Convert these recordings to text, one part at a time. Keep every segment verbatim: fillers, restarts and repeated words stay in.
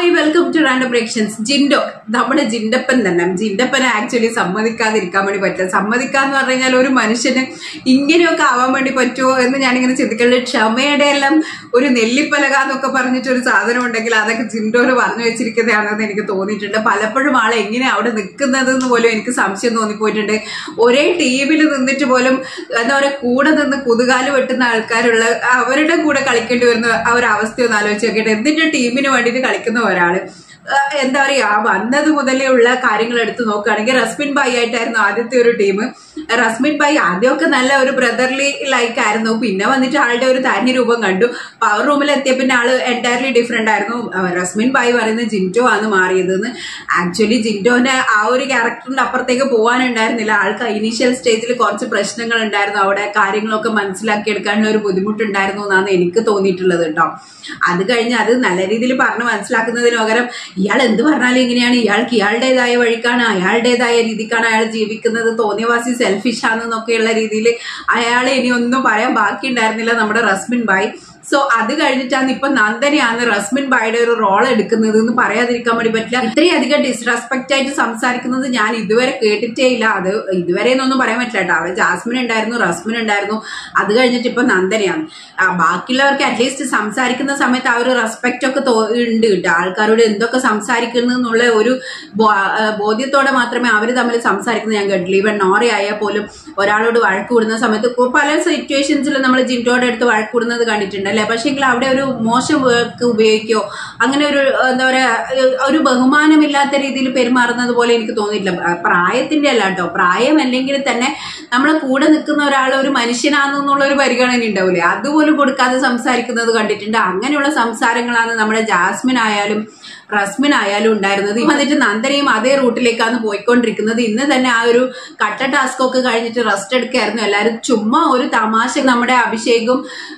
Hi welcome to random reactions. Jindo, നമ്മുടെ ജിൻഡപ്പൻ തന്നെ. ജിൻഡപ്പനെ ആക്ച്വലി സമ്മതിക്കാതിരിക്കാൻ വേണ്ടി പറ്റില്ല. സമ്മതിക്കാന്ന് പറഞ്ഞു കഴിഞ്ഞാൽ ഒരു മനുഷ്യന് ഇങ്ങനെയൊക്കെ ആവാൻ വേണ്ടി പറ്റുമോ എന്ന് ഞാനിങ്ങനെ ചിന്തിക്കുന്നത്. ക്ഷമയുടെ എല്ലാം ഒരു നെല്ലിപ്പലക എന്നൊക്കെ പറഞ്ഞിട്ട് ഒരു സാധനം ഉണ്ടെങ്കിൽ അതൊക്കെ ജിൻഡോന് പറഞ്ഞു വെച്ചിരിക്കുന്നതാണെന്ന് എനിക്ക് തോന്നിയിട്ടുണ്ട്. പലപ്പോഴും ആളെ എങ്ങനെ അവിടെ നിൽക്കുന്നത് എന്ന് പോലും എനിക്ക് സംശയം തോന്നിപ്പോയിട്ടുണ്ട്. ഒരേ ടീമിൽ നിന്നിട്ട് പോലും എന്താ പറയുക, കൂടെ നിന്ന് കുതുകാല് വെട്ടുന്ന ആൾക്കാരുള്ള അവരുടെ കൂടെ കളിക്കേണ്ടി വരുന്ന ആ ഒരു അവസ്ഥ ഒന്ന് ആലോചിച്ച് നോക്കിയിട്ട്, എന്തിന്റെ ടീമിന് വേണ്ടിയിട്ട് കളിക്കുന്ന ഒരാള് എന്താ പറയാ, വന്നത് മുതലേ ഉള്ള കാര്യങ്ങൾ എടുത്ത് നോക്കുകയാണെങ്കിൽ റസ്മിൻ ഭായി ആയിട്ടായിരുന്നു ആദ്യത്തെ ഒരു ടീം. റസ്മിൻ ഭായി ആദ്യമൊക്കെ നല്ല ഒരു ബ്രദർലി ലൈക്ക് ആയിരുന്നു. പിന്നെ വന്നിട്ട് ആളുടെ ഒരു തനി രൂപം കണ്ടു. പവർ റൂമിൽ എത്തിയ പിന്നെ ആള് എൻറ്റയർലി ഡിഫറെന്റ് ആയിരുന്നു. റസ്മിൻ ഭായി പറയുന്നത് ജിൻഡോ ആണ് മാറിയതെന്ന്. ആക്ച്വലി ജിൻഡോന്റെ ആ ഒരു ക്യാരക്ടറിന്റെ അപ്പുറത്തേക്ക് പോകാനുണ്ടായിരുന്നില്ല. ആൾക്ക് ഇനീഷ്യൽ സ്റ്റേജിൽ കുറച്ച് പ്രശ്നങ്ങൾ ഉണ്ടായിരുന്നു. അവിടെ കാര്യങ്ങളൊക്കെ മനസ്സിലാക്കി എടുക്കാനുള്ള ഒരു ബുദ്ധിമുട്ടുണ്ടായിരുന്നു എന്നാണ് എനിക്ക് തോന്നിയിട്ടുള്ളത് കേട്ടോ. അത് കഴിഞ്ഞ് അത് നല്ല രീതിയിൽ പറഞ്ഞ് മനസ്സിലാക്കുന്നതിന് പകരം ഇയാൾ എന്ത് പറഞ്ഞാലും ഇങ്ങനെയാണ്, ഇയാൾക്ക് ഇയാളുടേതായ വഴിക്കാണ്, അയാളുടേതായ രീതിക്കാണ് അയാൾ ജീവിക്കുന്നത്, തോന്നിയവാസി സെൽഫിഷ് ആണെന്നൊക്കെയുള്ള രീതിയിൽ അയാളെ ഇനി ഒന്നും പറയാൻ ബാക്കിയുണ്ടായിരുന്നില്ല നമ്മുടെ റസ്മിൻ ഭായ്. സോ അത് കഴിഞ്ഞിട്ടാണ് ഇപ്പൊ നന്ദനയാണ് റസ്മിൻ ഭായിയുടെ ഒരു റോൾ എടുക്കുന്നത് എന്ന് പറയാതിരിക്കാൻ വേണ്ടി പറ്റില്ല. ഇത്രയധികം ഡിസ്റെസ്പെക്ട് ആയിട്ട് സംസാരിക്കുന്നത് ഞാൻ ഇതുവരെ കേട്ടിട്ടേ ഇല്ല. അത് ഇതുവരെ എന്നൊന്നും പറയാൻ പറ്റില്ല കേട്ടോ. അവിടെ ജാസ്മിൻ ഉണ്ടായിരുന്നു, റസ്മിൻ ഉണ്ടായിരുന്നു, അത് കഴിഞ്ഞിട്ട് ഇപ്പൊ നന്ദനയാണ്. ബാക്കിയുള്ളവർക്ക് അറ്റ്ലീസ്റ്റ് സംസാരിക്കുന്ന സമയത്ത് ആ ഒരു റെസ്പെക്ട് ഒക്കെ ഉണ്ട് കേട്ടോ. ആൾക്കാരോട് എന്തൊക്കെ സംസാരിക്കുന്നു എന്നുള്ള ഒരു ബോധ്യത്തോടെ മാത്രമേ അവർ തമ്മിൽ സംസാരിക്കുന്നത് ഞാൻ കേട്ടില്ല. ഈവൻ നോറ ആയാൽ പോലും ഒരാളോട് വഴക്ക് കൂടുന്ന സമയത്ത് പല സിറ്റുവേഷൻസിൽ നമ്മൾ ജിൻഡോയുടെ അടുത്ത് വഴക്ക് കൂടുന്നത് കണ്ടിട്ടുണ്ട് അല്ലെ. പക്ഷെ എങ്കിൽ അവിടെ ഒരു മോശം വേർക്ക് ഉപയോഗിക്കോ, അങ്ങനെ ഒരു എന്താ പറയാ, ഒരു ബഹുമാനമില്ലാത്ത രീതിയിൽ പെരുമാറുന്നത് പോലെ എനിക്ക് തോന്നിയിട്ടില്ല. പ്രായത്തിന്റെ അല്ല കേട്ടോ, പ്രായം അല്ലെങ്കിൽ തന്നെ നമ്മളെ കൂടെ നിൽക്കുന്ന ഒരാൾ ഒരു മനുഷ്യനാണെന്നുള്ള ഒരു പരിഗണന ഉണ്ടാവില്ലേ, അതുപോലും കൊടുക്കാതെ സംസാരിക്കുന്നത് കണ്ടിട്ടുണ്ട്. അങ്ങനെയുള്ള സംസാരങ്ങളാണ് നമ്മുടെ ജാസ്മിൻ ആയാലും റസ്മിൻ ആയാലും ഉണ്ടായിരുന്നത്. വന്നിട്ട് നന്ദനയും അതേ റൂട്ടിലേക്കാണ് പോയിക്കൊണ്ടിരിക്കുന്നത്. ഇന്ന് തന്നെ ആ ഒരു കട്ട ടാസ്ക് ഒക്കെ കഴിഞ്ഞിട്ട് റെസ്റ്റ് എടുക്കായിരുന്നു എല്ലാവരും. ചുമ്മാ ഒരു തമാശ നമ്മുടെ അഭിഷേകും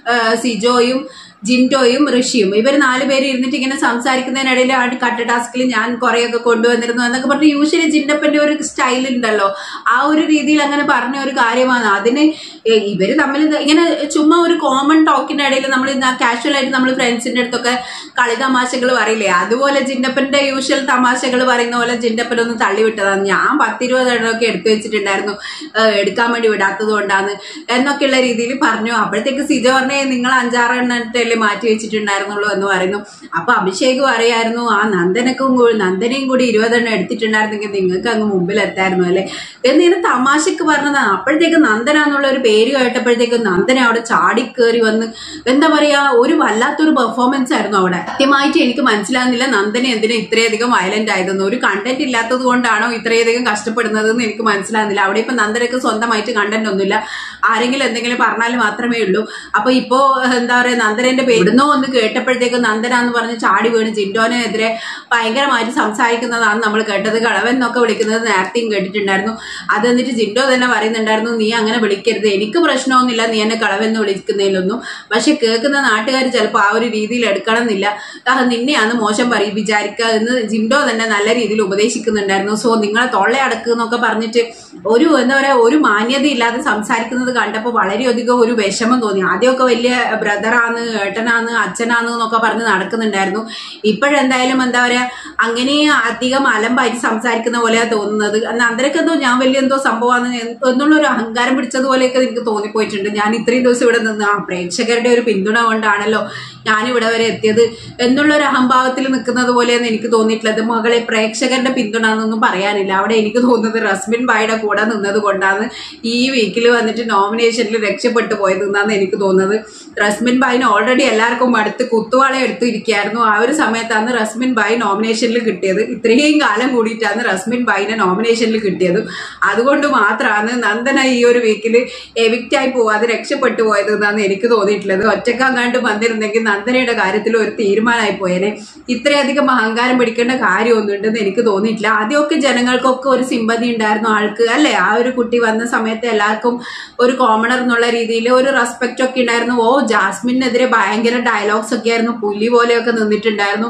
സിജോയും ജിൻഡോയും ഋഷിയും ഇവർ നാല് പേര് ഇരുന്നിട്ട് ഇങ്ങനെ സംസാരിക്കുന്നതിനിടയിൽ ആ കട്ട ടാസ്കിൽ ഞാൻ കുറെയൊക്കെ കൊണ്ടുവന്നിരുന്നു എന്നൊക്കെ പറഞ്ഞ് യൂഷ്വലി ജിൻഡപ്പന്റെ ഒരു സ്റ്റൈൽ ഉണ്ടല്ലോ, ആ ഒരു രീതിയിൽ അങ്ങനെ പറഞ്ഞ ഒരു കാര്യമാണ്. അതിന് ഇവര് തമ്മിൽ ഇങ്ങനെ ചുമ്മാ ഒരു കോമൺ ടോക്കിന്റെ ഇടയിൽ നമ്മൾ കാഷ്വൽ ആയിട്ട് നമ്മൾ ഫ്രണ്ട്സിന്റെ അടുത്തൊക്കെ കളി തമാശകൾ പറയില്ലേ, അതുപോലെ ജിൻഡപ്പന്റെ യൂഷ്വൽ തമാശകൾ പറയുന്ന പോലെ ജിൻഡപ്പനൊന്ന് തള്ളിവിട്ടതാണ്. ഞാൻ പത്തിരുപത് എണ്ണമൊക്കെ എടുത്തു വെച്ചിട്ടുണ്ടായിരുന്നു, എടുക്കാൻ വേണ്ടി വിടാത്തത് കൊണ്ടാണ് എന്നൊക്കെയുള്ള രീതിയിൽ പറഞ്ഞു. അപ്പോഴത്തേക്ക് സിജ പറഞ്ഞേ നിങ്ങൾ അഞ്ചാറ് എണ്ണത്തെ മാറ്റി വെച്ചിട്ടുണ്ടായിരുന്നുള്ളൂ എന്ന് പറയുന്നു. അപ്പൊ അഭിഷേക് പറയായിരുന്നു ആ നന്ദനക്കും നന്ദനയും കൂടി ഇരുപതെണ്ണം എടുത്തിട്ടുണ്ടായിരുന്നെങ്കിൽ നിങ്ങൾക്ക് അങ്ങ് മുമ്പിൽ എത്തായിരുന്നു അല്ലെ എന്നിങ്ങനെ തമാശക്ക് പറഞ്ഞതാണ്. അപ്പോഴത്തേക്ക് നന്ദന എന്നുള്ള ഒരു പേര് കേട്ടപ്പോഴത്തേക്ക് നന്ദന അവിടെ ചാടിക്കേറി വന്ന് എന്താ പറയാ, ഒരു വല്ലാത്തൊരു പെർഫോമൻസ് ആയിരുന്നു അവിടെ. കൃത്യമായിട്ട് എനിക്ക് മനസ്സിലാകുന്നില്ല നന്ദന എന്തിനാ ഇത്രയധികം വയലന്റ് ആയതെന്ന്. ഒരു കണ്ടന്റ് ഇല്ലാത്തത് കൊണ്ടാണോ ഇത്രയധികം കഷ്ടപ്പെടുന്നത് എന്ന് എനിക്ക് മനസ്സിലാകുന്നില്ല. അവിടെ ഇപ്പൊ നന്ദനക്ക് സ്വന്തമായിട്ട് കണ്ടന്റ് ഒന്നുമില്ല, ആരെങ്കിലും എന്തെങ്കിലും പറഞ്ഞാൽ മാത്രമേ ഉള്ളൂ. അപ്പൊ ഇപ്പോ എന്താ പറയാ, നന്ദനന്റെ എവിടുന്നോ ഒന്ന് കേട്ടപ്പോഴത്തേക്ക് നന്ദന എന്ന് പറഞ്ഞ് ചാടി വീണ് ജിൻഡോനെതിരെ ഭയങ്കരമായിട്ട് സംസാരിക്കുന്നതാണ് നമ്മൾ കേട്ടത്. കളവൻ എന്നൊക്കെ വിളിക്കുന്നത് നേരത്തെയും കേട്ടിട്ടുണ്ടായിരുന്നു. അത് എന്നിട്ട് ജിൻഡോ തന്നെ പറയുന്നുണ്ടായിരുന്നു, നീ അങ്ങനെ വിളിക്കരുത്, എനിക്ക് പ്രശ്നമൊന്നുമില്ല നീ എന്നെ കളവെന്ന് വിളിക്കുന്നതിലൊന്നും, പക്ഷെ കേൾക്കുന്ന നാട്ടുകാർ ചിലപ്പോൾ ആ ഒരു രീതിയിൽ എടുക്കണം എന്നില്ല, നിന്നെയാണ് മോശം പറയും വിചാരിക്കുക എന്ന് ജിൻഡോ തന്നെ നല്ല രീതിയിൽ ഉപദേശിക്കുന്നുണ്ടായിരുന്നു. സോ നിങ്ങളെ തൊള്ള അടക്കുക എന്നൊക്കെ പറഞ്ഞിട്ട് ഒരു എന്താ പറയാ, ഒരു മാന്യത ഇല്ലാതെ സംസാരിക്കുന്നത് കണ്ടപ്പോൾ വളരെയധികം ഒരു വിഷമം തോന്നി. ആദ്യമൊക്കെ വലിയ ബ്രദറാണ്, ഏട്ടനാണ്, അച്ഛനാണ് എന്നൊക്കെ പറഞ്ഞ് നടക്കുന്നുണ്ടായിരുന്നു. ഇപ്പോഴെന്തായാലും എന്താ പറയാ, അങ്ങനെ അധികം അലമ്പായിട്ട് സംസാരിക്കുന്ന പോലെയാ തോന്നുന്നത്. നന്ദനക്ക് എന്തോ ഞാൻ വലിയ എന്തോ സംഭവമാണ് എന്നുള്ള ഒരു അഹങ്കാരം പിടിച്ചതുപോലെയൊക്കെ എനിക്ക് തോന്നിപ്പോയിട്ടുണ്ട്. ഞാൻ ഇത്രയും ദിവസം ഇവിടെ നിന്ന് ആ പ്രേക്ഷകരുടെ ഒരു പിന്തുണ കൊണ്ടാണല്ലോ ഞാൻ ഇവിടെ വരെ എത്തിയത് എന്നുള്ള ഒരു അഹംഭാവത്തിൽ നിൽക്കുന്നത് പോലെയെന്ന് എനിക്ക് തോന്നിയിട്ടുള്ളത്. മകളെ പ്രേക്ഷകരുടെ പിന്തുണ എന്നൊന്നും പറയാനില്ല. അവിടെ എനിക്ക് തോന്നുന്നത് റസ്മിൻ ഭായിയുടെ കൂടെ നിന്നത് കൊണ്ടാണ് ഈ വീക്കിൽ വന്നിട്ട് നോമിനേഷനിൽ രക്ഷപ്പെട്ടു പോയത് എന്നാണ് എനിക്ക് തോന്നുന്നത്. റസ്മിൻ ഭായിന് ഓൾറെഡി എല്ലാവർക്കും അടുത്ത് കുത്തുവാള എടുത്തിരിക്കുകയായിരുന്നു. ആ ഒരു സമയത്താണ് റസ്മിൻ ഭായി നോമിനേഷനിൽ കിട്ടിയത്. ഇത്രയും കാലം കൂടിയിട്ടാണ് റസ്മിൻ ഭായിനെ നോമിനേഷനിൽ കിട്ടിയത്. അതുകൊണ്ട് മാത്രമാണ് നന്ദന ഈ ഒരു വീക്കിൽ എവിക്റ്റായി പോവാതെ രക്ഷപ്പെട്ടു പോയത് എന്നാണ് എനിക്ക് തോന്നിയിട്ടുള്ളത്. ഒറ്റക്കാണ്ട് വന്നിരുന്നെങ്കിൽ നന്ദനയുടെ കാര്യത്തിൽ ഒരു തീരുമാനമായി പോയേനെ. ഇത്രയധികം അഹങ്കാരം പിടിക്കേണ്ട കാര്യമൊന്നും ഉണ്ടെന്ന് എനിക്ക് തോന്നിയിട്ടില്ല. ആദ്യമൊക്കെ ജനങ്ങൾക്കൊക്കെ ഒരു സിമ്പതി ഉണ്ടായിരുന്നു ആൾക്ക് അല്ലെ. ആ ഒരു കുട്ടി വന്ന സമയത്ത് എല്ലാവർക്കും ഒരു കോമണർ എന്നുള്ള രീതിയിൽ ഒരു റെസ്പെക്ട് ഒക്കെ ഉണ്ടായിരുന്നു. ഓ ജാസ്മിനെതിരെ ഭയങ്കര ഡയലോഗ്സ് ഒക്കെ ആയിരുന്നു, പുലി പോലെയൊക്കെ നിന്നിട്ടുണ്ടായിരുന്നു.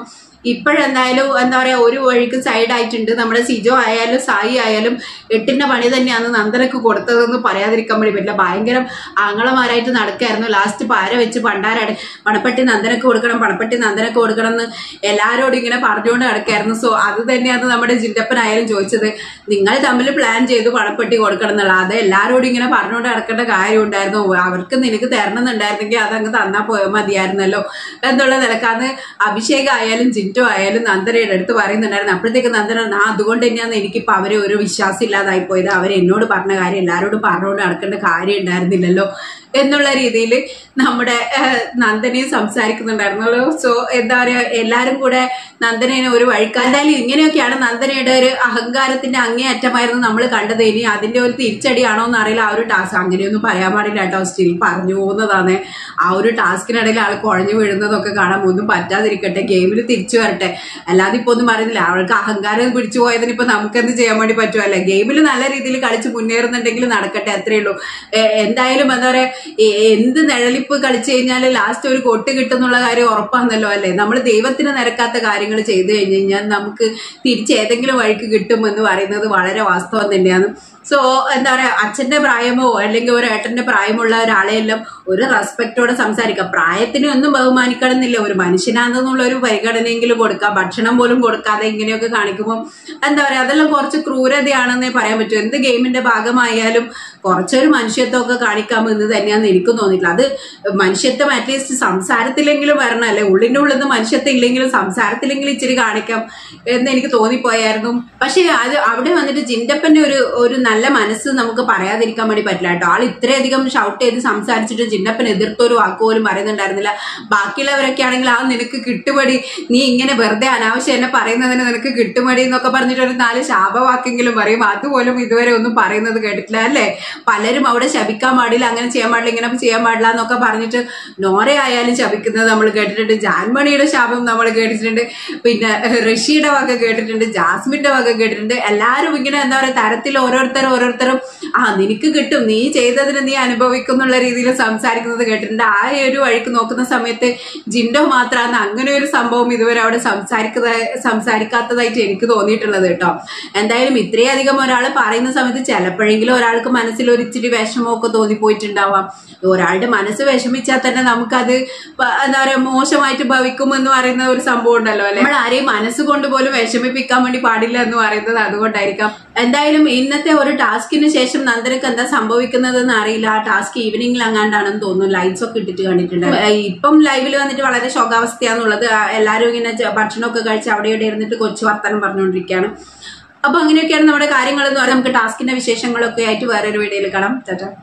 ഇപ്പോഴെന്തായാലും എന്താ പറയാ ഒരു വഴിക്ക് സൈഡ് ആയിട്ടുണ്ട്. നമ്മുടെ സിജോ ആയാലും സായി ആയാലും എട്ടിന്റെ പണി തന്നെയാണ് നന്ദനക്ക് കൊടുത്തതെന്ന് പറയാതിരിക്കാൻ വേണ്ടി പറ്റില്ല. ഭയങ്കര ആങ്ങളമാരായിട്ട് നടക്കായിരുന്നു. ലാസ്റ്റ് പാര വെച്ച് പണ്ടാരട പണപ്പെട്ടി നന്ദനക്ക് കൊടുക്കണം, പണപ്പെട്ടി നന്ദനക്ക് കൊടുക്കണം എന്ന് എല്ലാരോടും ഇങ്ങനെ പറഞ്ഞുകൊണ്ട് നടക്കായിരുന്നു. സോ അത് തന്നെയാണ് നമ്മുടെ ജിൻഡപ്പനായാലും ചോദിച്ചത്, നിങ്ങൾ തമ്മിൽ പ്ലാൻ ചെയ്തു പണപ്പെട്ടി കൊടുക്കണം എന്നുള്ള. അത് എല്ലാരോടും ഇങ്ങനെ പറഞ്ഞുകൊണ്ട് നടക്കേണ്ട കാര്യം ഉണ്ടായിരുന്നു. അവർക്ക് നിനക്ക് തരണം എന്നുണ്ടായിരുന്നെങ്കിൽ അതങ്ങ് തന്നാ പോയാൽ മതിയായിരുന്നല്ലോ എന്നുള്ള നിലക്കാന്ന് അഭിഷേക് ആയാലും ജിൻഡോ ആയാലും നന്ദനയുടെ അടുത്ത് പറയുന്നുണ്ടായിരുന്നു. അപ്പോഴത്തേക്ക് നന്ദന ആ അതുകൊണ്ട് തന്നെയാണ് എനിക്കിപ്പോ അവരെ ഒരു വിശ്വാസം ഇല്ലാതായി പോയത്. അവർ എന്നോട് പറഞ്ഞ കാര്യം എല്ലാരോടും പറഞ്ഞുകൊണ്ട് നടക്കേണ്ട കാര്യം ഉണ്ടായിരുന്നില്ലല്ലോ എന്നുള്ള രീതിയിൽ നമ്മുടെ നന്ദനയും സംസാരിക്കുന്നുണ്ടായിരുന്നല്ലോ. സോ എന്താ പറയാ എല്ലാരും കൂടെ നന്ദനേനെ ഒരു വഴിക്ക് എന്തായാലും ഇങ്ങനെയൊക്കെയാണ് നന്ദനയുടെ ഒരു അഹങ്കാരത്തിന്റെ അങ്ങേയറ്റമായിരുന്നു നമ്മൾ കണ്ടത്. ഇനി അതിന്റെ ഒരു തിരിച്ചടിയാണോ എന്ന് അറിയില്ല. ആ ഒരു ടാസ്ക് അങ്ങനെയൊന്നും പറയാൻ പാടില്ല കേട്ടോ, സ്റ്റിൽ പറഞ്ഞു പോകുന്നതാണ്. ആ ഒരു ടാസ്കിനിടയിൽ ആൾ കുഴഞ്ഞു വീഴുന്നതൊക്കെ കാണാൻ ഒന്നും പറ്റാതിരിക്കട്ടെ, ഗെയിമിൽ തിരിച്ചു വരട്ടെ. അല്ലാതെ ഇപ്പൊ ഒന്നും പറയുന്നില്ല. അവൾക്ക് അഹങ്കാരം പിടിച്ചു പോയതിന് ഇപ്പൊ നമുക്കെന്ത് ചെയ്യാൻ വേണ്ടി പറ്റുമല്ലേ? ഗെയിമിൽ നല്ല രീതിയിൽ കളിച്ച് മുന്നേറുന്നുണ്ടെങ്കിൽ നടക്കട്ടെ, അത്രേ ഉള്ളൂ. എന്തായാലും എന്താ പറയാ എന്ത് നിഴലിപ്പ് കളിച്ചു കഴിഞ്ഞാൽ ലാസ്റ്റ് ഒരു കൊട്ട് കിട്ടുന്നുള്ള കാര്യം ഉറപ്പാന്നല്ലോ അല്ലെ? നമ്മൾ ദൈവത്തിന് നിരക്കാത്ത കാര്യങ്ങൾ ചെയ്തു കഴിഞ്ഞു കഴിഞ്ഞാൽ നമുക്ക് തിരിച്ച് ഏതെങ്കിലും വഴിക്ക് കിട്ടുമെന്ന് പറയുന്നത് വളരെ വാസ്തവം തന്നെയാണ്. സോ എന്താ പറയാ അച്ഛന്റെ പ്രായമോ അല്ലെങ്കിൽ ഒരു ഏട്ടന്റെ പ്രായമുള്ള ഒരാളെയെല്ലാം ഒരു റെസ്പെക്റ്റോടെ സംസാരിക്കാം. പ്രായത്തിനെ ഒന്നും ബഹുമാനിക്കണമെന്നില്ല, ഒരു മനുഷ്യനാണെന്നുള്ള ഒരു പരിഗണനയെങ്കിലും കൊടുക്കാം. ഭക്ഷണം പോലും കൊടുക്കാതെ ഇങ്ങനെയൊക്കെ കാണിക്കുമ്പോൾ എന്താ പറയാ അതെല്ലാം കുറച്ച് ക്രൂരതയാണെന്നേ പറയാൻ പറ്റൂ. എന്ത് ഗെയിമിന്റെ ഭാഗമായാലും കുറച്ചൊരു മനുഷ്യത്വമൊക്കെ കാണിക്കാമെന്ന് തന്നെയാന്ന് എനിക്കും തോന്നിയിട്ടില്ല. അത് മനുഷ്യത്വം അറ്റ്ലീസ്റ്റ് സംസാരത്തിലെങ്കിലും വരണം അല്ലെ? ഉള്ളിന്റെ ഉള്ളിൽ നിന്ന് മനുഷ്യത്വം ഇല്ലെങ്കിലും സംസാരത്തിലെങ്കിലും ഇച്ചിരി കാണിക്കാം എന്ന് എനിക്ക് തോന്നിപ്പോയായിരുന്നു. പക്ഷെ അത് അവിടെ വന്നിട്ട് ജിൻഡപ്പന്റെ ഒരു ഒരു നല്ല മനസ്സ് നമുക്ക് പറയാതിരിക്കാൻ വേണ്ടി പറ്റില്ല കേട്ടോ. ആൾ ഇത്രയധികം ഷൗട്ട് ചെയ്ത് സംസാരിച്ചിട്ട് ജിൻഡപ്പൻ എതിർത്തൊരു വാക്കുപോലും പറയുന്നുണ്ടായിരുന്നില്ല. ബാക്കിയുള്ളവരൊക്കെ ആണെങ്കിൽ ആ നിനക്ക് കിട്ടുമടി, നീ ഇങ്ങനെ വെറുതെ അനാവശ്യം എന്നെ പറയുന്നതിന് നിനക്ക് കിട്ടുമടി എന്നൊക്കെ പറഞ്ഞിട്ട് ഒരു നാല് ശാപവാക്കെങ്കിലും പറയും. അതുപോലും ഇതുവരെ ഒന്നും പറയുന്നത് കേട്ടിട്ടില്ല അല്ലെ? പലരും അവിടെ ശപിക്കാൻ പാടില്ല, അങ്ങനെ ചെയ്യാൻ പാടില്ല, ഇങ്ങനെ ചെയ്യാൻ പാടില്ല എന്നൊക്കെ പറഞ്ഞിട്ട് നോറ ആയാലും ശപിക്കുന്നത് നമ്മൾ കേട്ടിട്ടുണ്ട്. ജാൻമണിയുടെ ശാപം നമ്മൾ കേട്ടിട്ടുണ്ട്, പിന്നെ ഋഷിയുടെ വക കേട്ടിട്ടുണ്ട്, ജാസ്മിന്റെ വക കേട്ടിട്ടുണ്ട്. എല്ലാരും ഇങ്ങനെ എന്താ പറയുക തരത്തിൽ ഓരോരുത്തരും ഓരോരുത്തരും ആ നിനക്ക് കിട്ടും, നീ ചെയ്തതിന് നീ അനുഭവിക്കും എന്നുള്ള രീതിയിൽ സംസാരിക്കുന്നത് കേട്ടിട്ടുണ്ട്. ആ ഒരു വഴിക്ക് നോക്കുന്ന സമയത്ത് ജിൻഡോ മാത്രമാണ് അങ്ങനെ ഒരു സംഭവം ഇതുവരെ അവിടെ സംസാരിക്കുന്ന സംസാരിക്കാത്തതായിട്ട് എനിക്ക് തോന്നിയിട്ടുള്ളത് കേട്ടോ. എന്തായാലും ഇത്രയധികം ഒരാൾ പറയുന്ന സമയത്ത് ചിലപ്പോഴെങ്കിലും ഒരാൾക്ക് മനസ്സിൽ ഒരു ഇച്ചിരി വിഷമമൊക്കെ തോന്നിപ്പോയിട്ടുണ്ടാവാം. ഒരാളുടെ മനസ്സ് വിഷമിച്ചാൽ തന്നെ നമുക്കത് എന്താ പറയാ മോശമായിട്ട് ഭവിക്കുമെന്ന് പറയുന്ന ഒരു സംഭവം ഉണ്ടല്ലോ അല്ലെ? നമ്മൾ ആരെയും മനസ്സുകൊണ്ട് പോലും വിഷമിപ്പിക്കാൻ വേണ്ടി പാടില്ല എന്ന് പറയുന്നത് അതുകൊണ്ടായിരിക്കാം. എന്തായാലും ഇന്നത്തെ ഒരു ടാസ്കിന് ശേഷം നന്ദനക്ക് എന്താ സംഭവിക്കുന്നതെന്ന് അറിയില്ല. ആ ടാസ്ക് ഈവനിങ്ങിൽ അങ്ങാണ്ടാണെന്ന് തോന്നുന്നു. ലൈറ്റ്സ് ഒക്കെ ഇട്ടിട്ട് കണ്ടിട്ടുണ്ട്. ഇപ്പം ലൈവിൽ വന്നിട്ട് വളരെ ശോകാവസ്ഥയാന്നുള്ളത്. എല്ലാരും ഇങ്ങനെ ഭക്ഷണമൊക്കെ കഴിച്ച് അവിടെ ഇവിടെ ഇരുന്നിട്ട് കൊച്ചു വർത്താനം പറഞ്ഞുകൊണ്ടിരിക്കുകയാണ്. അപ്പൊ അങ്ങനെയൊക്കെയാണ് നമ്മുടെ കാര്യങ്ങൾ എന്ന് പറയാം. നമുക്ക് ടാസ്കിന്റെ വിശേഷങ്ങളൊക്കെ ആയിട്ട് വേറൊരു വീഡിയോയിൽ കാണാം. ടാറ്റാ.